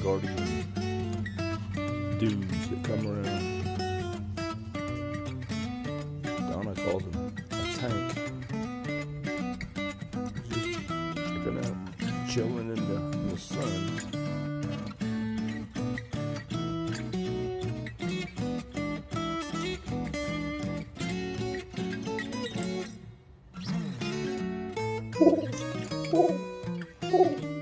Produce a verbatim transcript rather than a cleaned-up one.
Gurdian dudes that come around. Donna calls him a tank. Just checking out, chilling in the, in the sun. Oh, oh, oh.